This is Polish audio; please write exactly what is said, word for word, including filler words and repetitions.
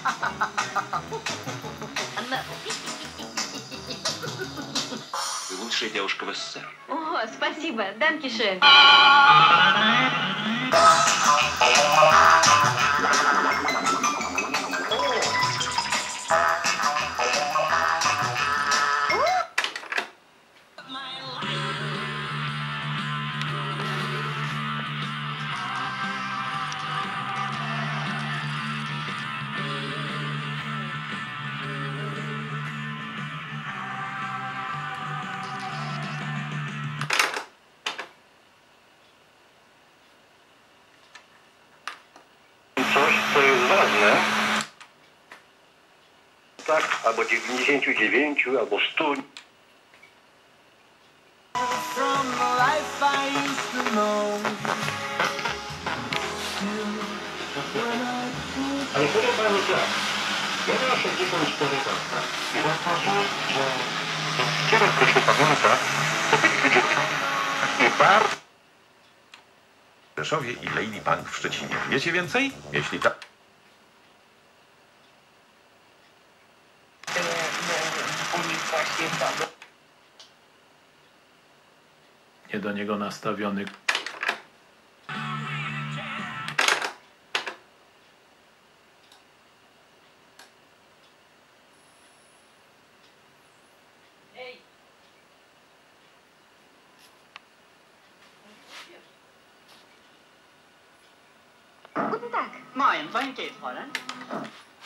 Вы лучшая девушка в СССР. О, спасибо, данкишен. Coś, co jest ważne, tak, albo dziewięćdziesięciu dziewięciu, albo stu. Ale powiem panu tak, ja miałem sześćdziesiąt cztery lata i zauważyłem, że kiedyś proszę pamięta, to byli dziewczyny i bardzo... W Rzeszowie i Lady Bank w Szczecinie. Wiecie więcej? Jeśli tak... Nie do niego nastawiony. Guten Tag. Moin, wohin geht's, Fräulein?